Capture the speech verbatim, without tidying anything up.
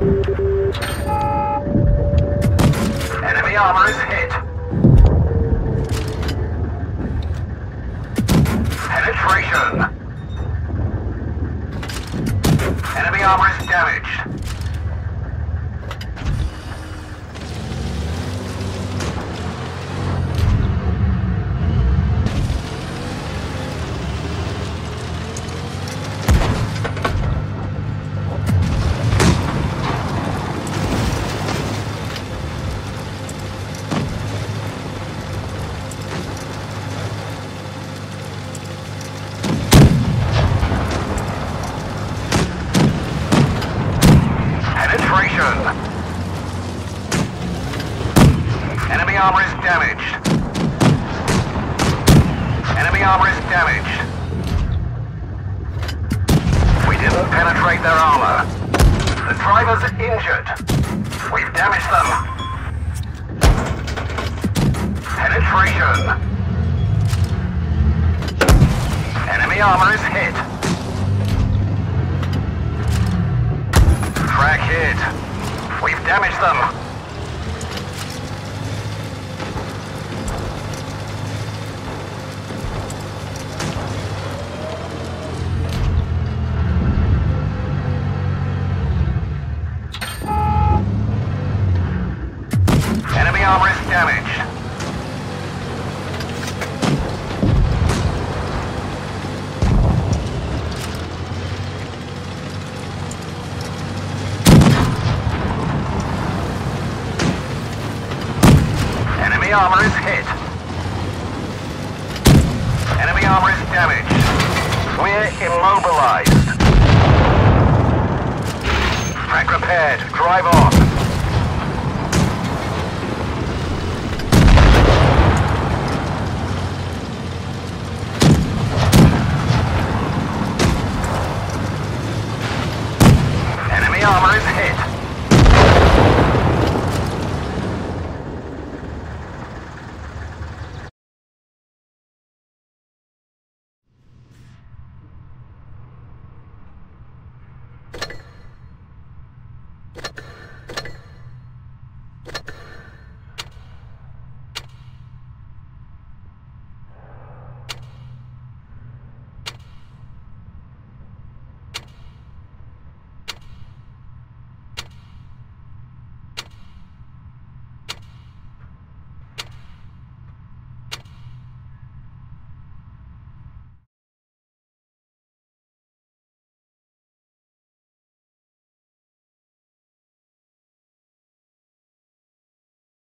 Enemy armor is hit. Penetration. Enemy armor is damaged. Enemy armor is damaged. Enemy armor is damaged. We didn't penetrate their armor. The driver's injured. We've damaged them. Penetration. Enemy armor is hit. Track hit. We've damaged them. Enemy armor is damaged. Enemy armor is hit. Enemy armor is damaged. We're immobilized. Track repaired. Drive on. Enemy armor is hit. You